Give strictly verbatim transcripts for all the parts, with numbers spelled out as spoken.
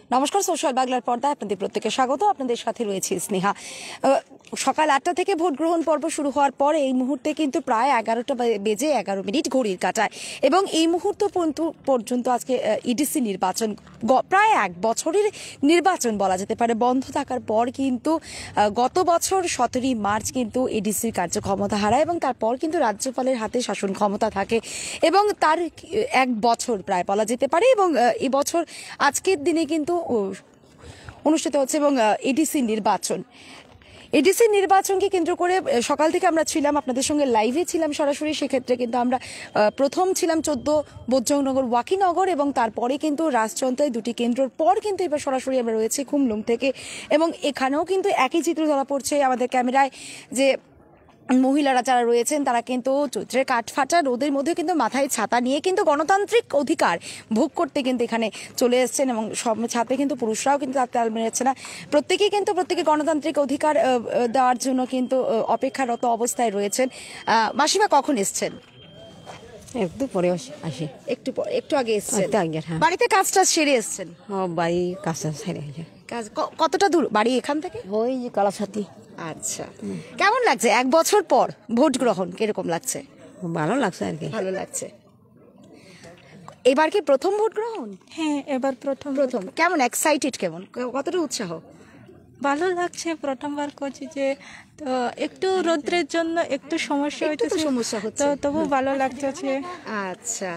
নমস্কার, সোশ্যাল বাংলার পর্দায় আপনাদের প্রত্যেককে স্বাগত। আপনাদের সাথে রয়েছে স্নেহা। সকাল আটটা থেকে ভোট গ্রহণ পর্ব শুরু হওয়ার পরে এই মুহূর্তে কিন্তু প্রায় এগারোটা বেজে এগারো মিনিট ঘড়ির কাঁটায় এবং এই মুহূর্ত পর্যন্ত আজকে ইডিসি নির্বাচন, প্রায় এক বছরের নির্বাচন বলা যেতে পারে, বন্ধ থাকার পর কিন্তু গত বছর সতেরোই মার্চ কিন্তু ইডিসির কার্যক্ষমতা হারায় এবং তারপর কিন্তু রাজ্যপালের হাতে শাসন ক্ষমতা থাকে এবং তার এক বছর প্রায় বলা যেতে পারে এবং এবছর আজকের দিনে কিন্তু অনুষ্ঠিত হচ্ছে এবং এডিসি নির্বাচন এডিসি নির্বাচনকে কেন্দ্র করে সকাল থেকে আমরা ছিলাম, আপনাদের সঙ্গে লাইভে ছিলাম সরাসরি। সেক্ষেত্রে কিন্তু আমরা প্রথম ছিলাম চোদ্দ বোজ্জংনগর ওয়াকিনগর এবং তারপরে কিন্তু রাজচন্দ্রের দুটি কেন্দ্রের পর কিন্তু এবার সরাসরি আমরা রয়েছে খুমলুং থেকে এবং এখানেও কিন্তু একই চিত্র ধরা পড়ছে আমাদের ক্যামেরায় যে মহিলারা যারা রয়েছেন তারা কিন্তু চৈত্রের কাঠফাটা রোদের মধ্যে কিন্তু মাথায় ছাতা নিয়ে কিন্তু গণতান্ত্রিক অধিকার ভোগ করতে কিন্তু এখানে চলে এসছেন এবং সব ছাত্রে কিন্তু পুরুষরাও কিন্তু তার তাল মেলাচ্ছে না, প্রত্যেকেই কিন্তু প্রত্যেকে গণতান্ত্রিক অধিকার দেওয়ার জন্য কিন্তু অপেক্ষারত অবস্থায় রয়েছেন। মাসিমা কখন এসছেন? একটু পরে আসি, একটু একটু আগে এসছেন। বাড়িতে কাজ টাজ সেরে এসছেন? বাড়ি কাজ টাজ সেরে কাজ কতটা দূর বাড়ি এখান থেকে? ওই যে কালাসাথী। আচ্ছা, কেমন লাগছে এক বছর পর ভোট গ্রহণ? কিরকম লাগছে? ভালো লাগছে আর কি। ভালো লাগছে। এবার কি প্রথম ভোট গ্রহণ? হ্যাঁ, এবার প্রথম প্রথম কেমন এক্সাইটেড, কেমন কতটা উৎসাহ? ভালো লাগছে, প্রথমবার করছি যে তো একটু রোদ্রের জন্য একটু সমস্যা হচ্ছে, সমস্যা হচ্ছে তো তবু ভালো লাগছে। আচ্ছা,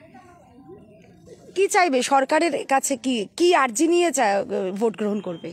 কি চাইবে সরকারের কাছে? কি কি আর্জি নিয়ে ভোট গ্রহণ করবে?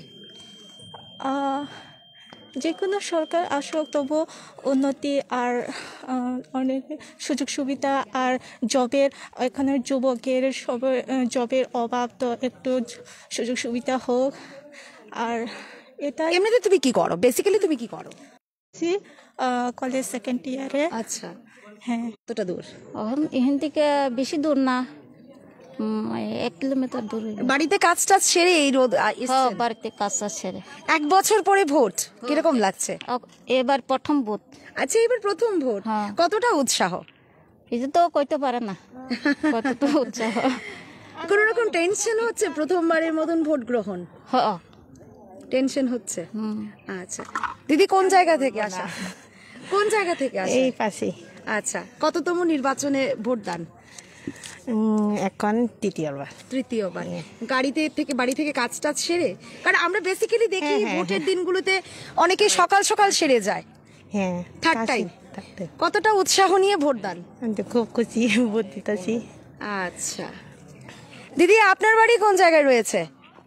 যে কোনো সরকার আসুক, তবু উন্নতি আর অনেক সুযোগ সুবিধা আর জবের, এখানে যুবকের সব জবের অভাব, তো একটু সুযোগ সুবিধা হোক। আর এটা এমনিতে তুমি কি করো? বেসিক্যালি তুমি কি করো? কলেজ সেকেন্ড ইয়ারে। আচ্ছা, হ্যাঁ। কতটা দূর? এখান থেকে বেশি দূর না, এক কিলোমিটার দূর। বাড়িতে কাজ টাজ সেরে এই রোদ? বাড়িতে কাজ টাজ সেরে এক বছর পরে ভোট, কিরকম লাগছে? এবার প্রথম ভোট। আচ্ছা, এবার প্রথম ভোট, কতটা উৎসাহ? এই তো কইতে পারে না কতটা উৎসাহ। কোন রকম টেনশন হচ্ছে? প্রথমবারের মতন ভোট গ্রহণ, টেনশন হচ্ছে? আচ্ছা, দিদি কোন জায়গা থেকে আসা? কোন জায়গা থেকে আসা? এই পাশে। আচ্ছা, কততম নির্বাচনে ভোট দান? এখন তৃতীয়বার। তৃতীয়বার। গাড়িতে থেকে বাড়ি থেকে কাজ টাজ সেরে? কারণ আমরা বেসিক্যালি দেখি ভোটের দিনগুলোতে অনেকে সকাল সকাল সেরে যায়। হ্যাঁ, থার্ড টাইম। কতটা উৎসাহ নিয়ে ভোট দান? খুব খুশি, ভোট দিতেছি। আচ্ছা, দিদি আপনার বাড়ি কোন জায়গায় রয়েছে?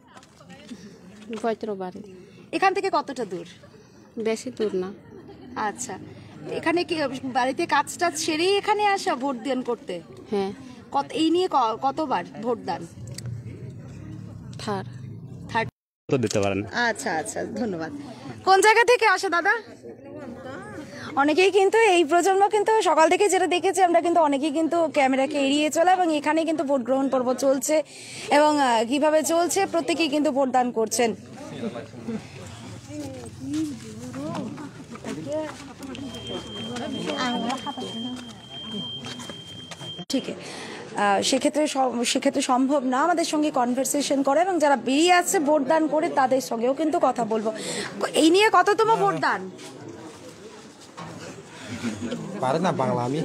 বাড়ি এখান থেকে কতটা দূর? বেশি দূর না। আচ্ছা, এখানে কি বাড়িতে কাজ টাজ সেরেই এখানে আসা ভোট দান করতে? হ্যাঁ। কত এই নিয়ে কতবার ভোট দান? থার্ড থার্ড তো দিতে পারেন। আচ্ছা আচ্ছা, ধন্যবাদ। কোন জায়গা থেকে আসে দাদা? অনেকেই কিন্তু এই প্রজন্ম কিন্তু সকাল থেকে যেটা দেখেছি আমরা কিন্তু অনেকেই কিন্তু ক্যামেরাকে এড়িয়ে চলে এবং এখানে কিন্তু ভোট গ্রহণ পর্ব চলছে এবং কিভাবে চলছে প্রত্যেকেই কিন্তু ভোট দান করছেন। ঠিক আছে, সেক্ষেত্রে সেক্ষেত্রে সম্ভব না আমাদের সঙ্গে কনভারসেশন করে এবং যারা বেরিয়ে আসছে ভোট দান করে তাদের সঙ্গেও কিন্তু কথা বলবো। এই নিয়ে কততম ভোট দান? পারে না বাংলা, আমি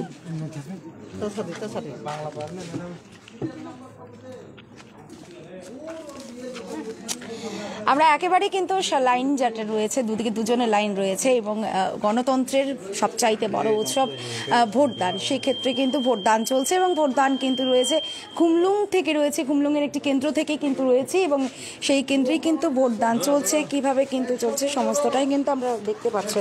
আমরা একেবারে কিন্তু লাইন যেটা রয়েছে, দুদিকে দুজনের লাইন রয়েছে এবং গণতন্ত্রের সবচাইতে বড় উৎসব ভোটদান, সেক্ষেত্রে কিন্তু ভোটদান চলছে এবং ভোটদান কিন্তু রয়েছে খুমলুং থেকে, রয়েছে খুমলুংয়ের একটি কেন্দ্র থেকে কিন্তু রয়েছে এবং সেই কেন্দ্রেই কিন্তু ভোটদান চলছে। কিভাবে কিন্তু চলছে সমস্তটাই কিন্তু আমরা দেখতে পাচ্ছেন।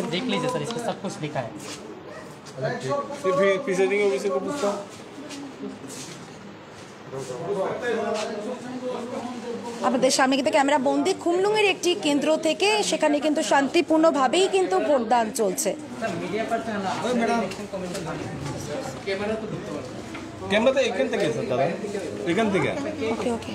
আমাদের সামনে কিন্তু ক্যামেরা বন্দি খুমলুংয়ের একটি কেন্দ্র থেকে, সেখানে কিন্তু শান্তিপূর্ণভাবেই কিন্তু ভোটদান চলছে। ক্যামেরা এখান থেকে দাদা, এখান থেকে। ওকে ওকে,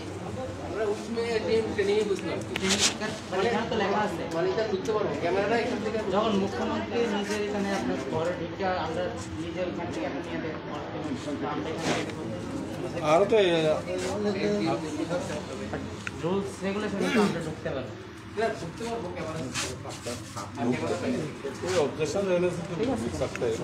যখন মুখ্যমন্ত্রী নিজের এখানে আপনার ঘরে ঢুকে আমরা নিজের এখান থেকে আর তো রুলস রেগুলেশন আমরা ঢুকতে পারবো। कोई ऑब्जेक्शन रहने से तो लिख सकते हैं।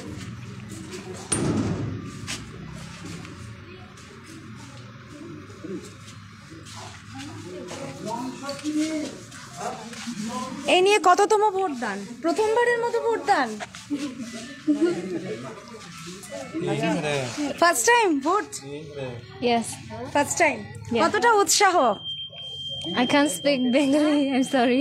এই নিয়ে কততম ভোটদান? প্রথমবারের মতো ভোটদান, first time vote, Yes, first time. Yeah. কতটা উৎসাহ? I can't speak Bengali. I'm sorry.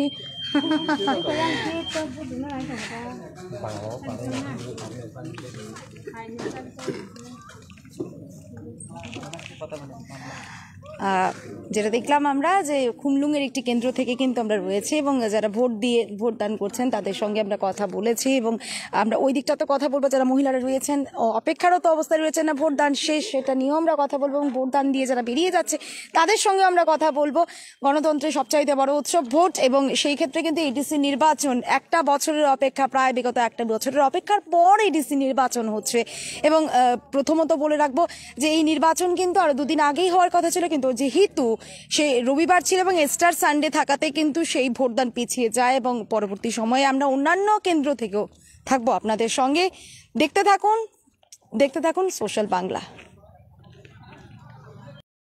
আহ, যেটা দেখলাম আমরা যে খুমলুঙের একটি কেন্দ্র থেকে কিন্তু আমরা রয়েছে এবং যারা ভোট দিয়ে ভোটদান করছেন তাদের সঙ্গে আমরা কথা বলেছি এবং আমরা ওই দিকটাতে কথা বলবো, যারা মহিলারা রয়েছেন অ- অপেক্ষারত অবস্থায় রয়েছেন না ভোটদান শেষ সেটা নিয়েও আমরা কথা বলবো এবং ভোটদান দিয়ে যারা বেরিয়ে যাচ্ছে তাদের সঙ্গে আমরা কথা বলবো। গণতন্ত্রের সবচাইতে বড় উৎসব ভোট এবং সেই ক্ষেত্রে কিন্তু এডিসি নির্বাচন একটা বছরের অপেক্ষা, প্রায় বিগত একটা বছরের অপেক্ষার পর এডিসি নির্বাচন হচ্ছে এবং আহ, প্রথমত বলে রাখবো যে এই নির্বাচন কিন্তু আরো দুদিন আগেই হওয়ার কথা ছিল, কিন্তু যেহেতু সে রবিবার ছিল এবং স্টার সানডে থাকাতে কিন্তু সেই ভোটদান পিছিয়ে যায় এবং পরবর্তী সময়ে আমরা অন্যান্য কেন্দ্র থেকেও থাকবো আপনাদের সঙ্গে। দেখতে থাকুন দেখতে থাকুন সোশ্যাল বাংলা।